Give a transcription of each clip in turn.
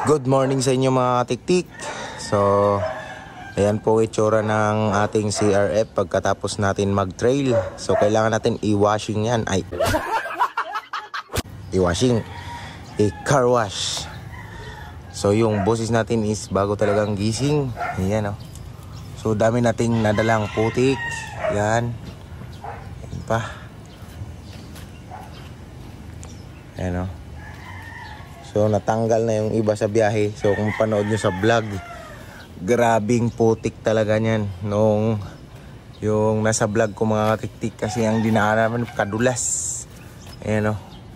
Good morning sa inyo mga tiktik. So, ayan po itsura ng ating CRF pagkatapos natin mag-trail. So, kailangan natin i-washing yan. I-washing. I-car wash. So, yung boses natin is bago talagang gising. Ayan o. So, dami nating nadalang putik. Yan. Ayan pa. Ayan o. So natanggal na yung iba sa biyahe. So kung panood nyo sa vlog, grabing putik talaga niyan nung yung nasa vlog ko mga katiktik, kasi ang dinaanan naman kadulas. Ayan o.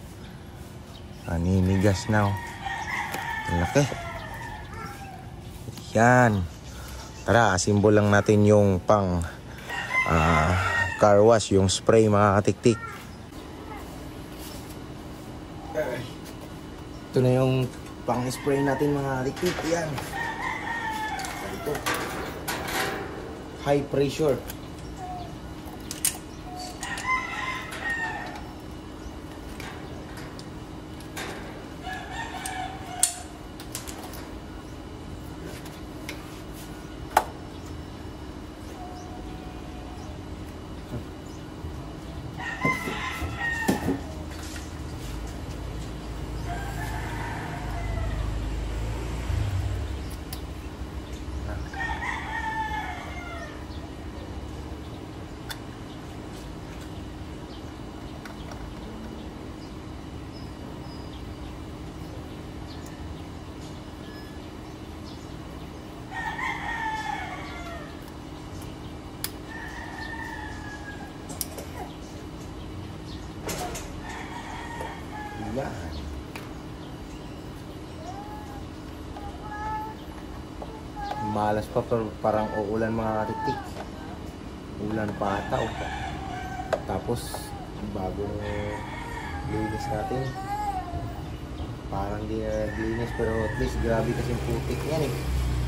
Aninigas na o. Ang laki. Yan. Tara, asimbol lang natin yung pang car wash, yung spray mga katiktik. Ito na yung pang-spray natin mga liquid. Yan. Ito. High pressure. Malas pa, pero parang uulan mga katiktik. Ulan pa ata. Tapos bagong linis natin, parang di linis, pero at least grabe kasi putik yan eh.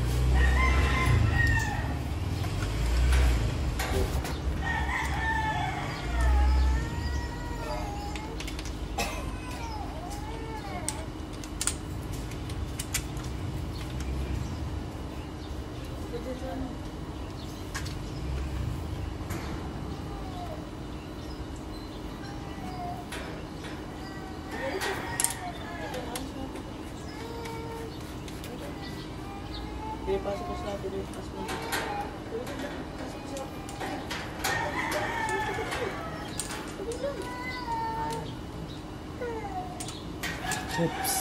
Okay, pasok ko sa tuloy. Pasok mo. Chips.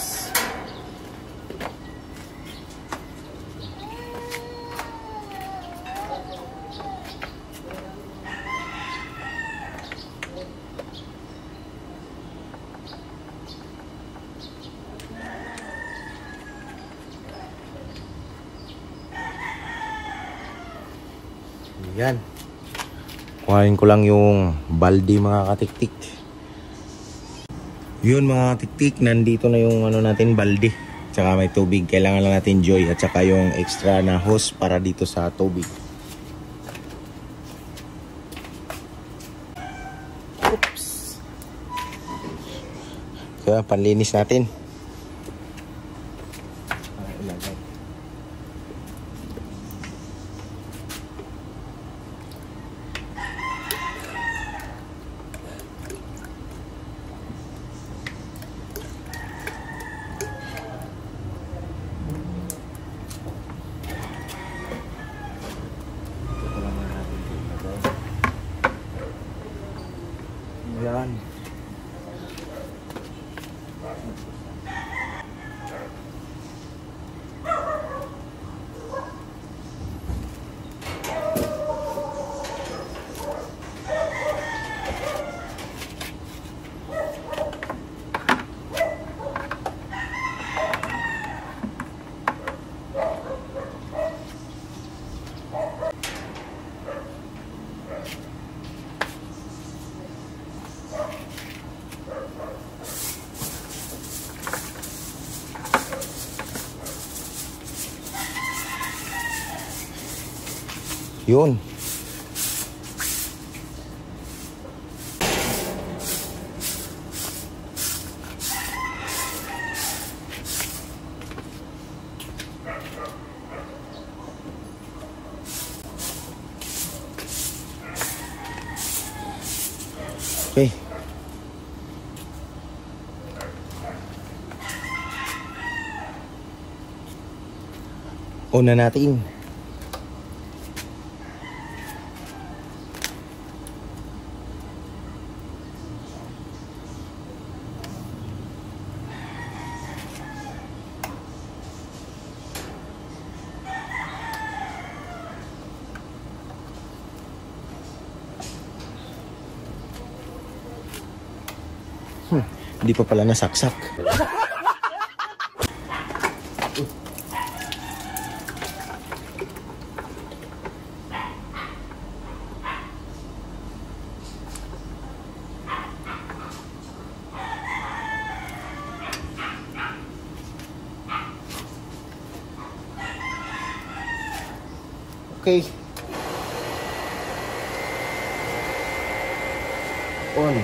Yan. Kuhain ko lang yung balde mga katiktik. Yun mga katiktik, nandito na yung ano natin, balde. Tsaka may tubig. Kailangan lang natin joy at saka yung extra na hose para dito sa tubig. Oops. Kaya panlinis natin. Yan. Yun. On na natin. Hindi pa pala nasaksak. Okay. On.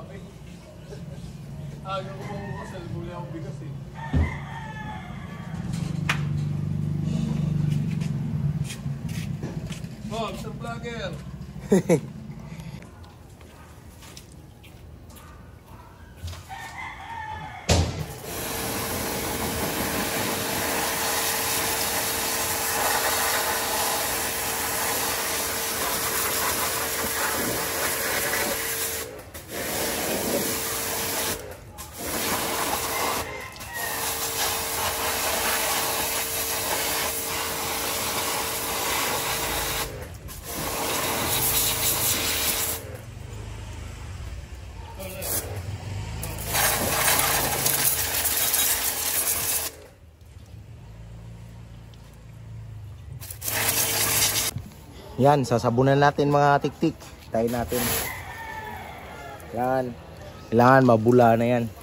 shopping. Aga ko pa bukas, buli akong bigas eh. Oh, Mr. Vlogger! Yan, sasabunan natin mga tiktik. Tayo natin. Yan. Kailangan mabula na yan.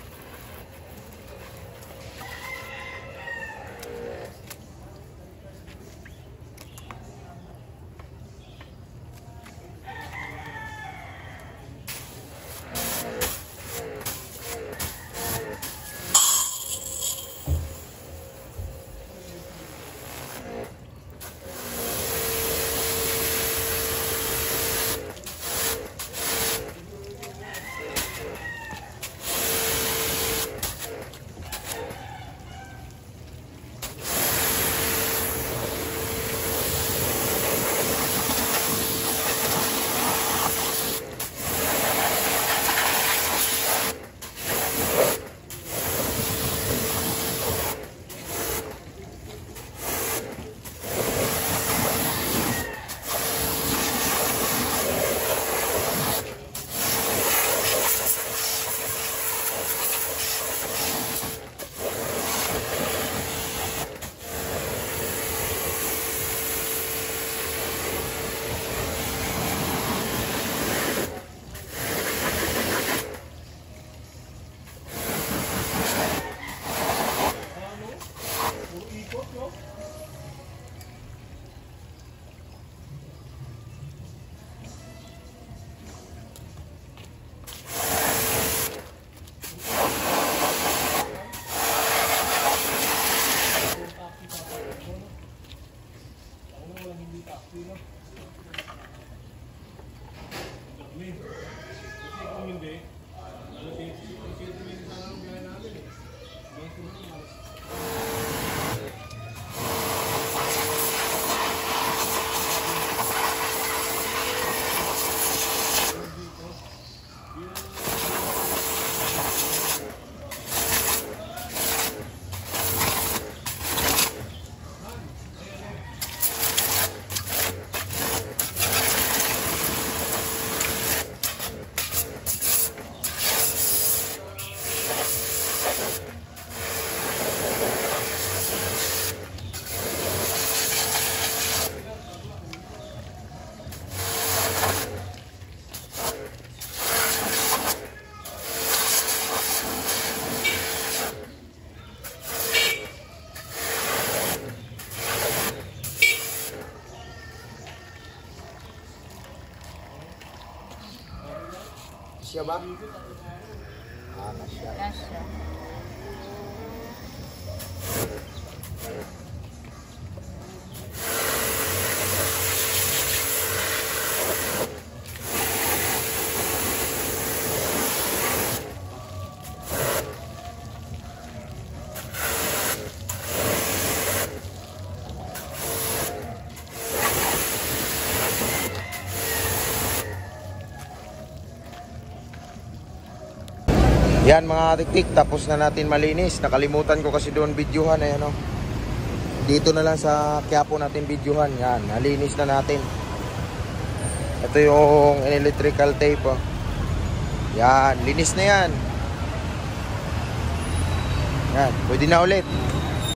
Siya ba? Kasya. Kasya. Yan mga tiktik, tapos na natin malinis. Nakalimutan ko kasi doon videohan eh, ano. Dito na lang sa Quiapo natin videohan. Yan, nalinis na natin. Ito yung electrical tape, oh. Yan, linis na yan. Yan, pwede na ulit.